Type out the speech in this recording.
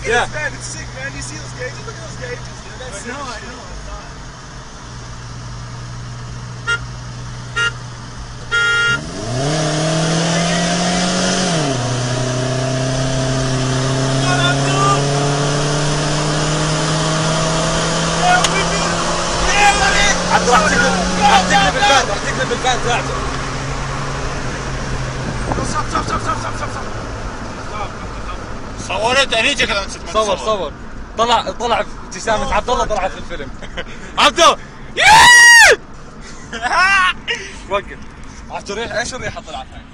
Yeah. Man, it's sick, man. You see those gauges? Look at those gauges. Yeah, that's sick. I know. عبد راح تقلب الفان تاعته. صورت هنيجي كذا. صور طلع ابتسامة عبد الله طلعت في الفيلم. عبدو وقف. عرفت الريحة؟ ايش الريحة طلعت هاي؟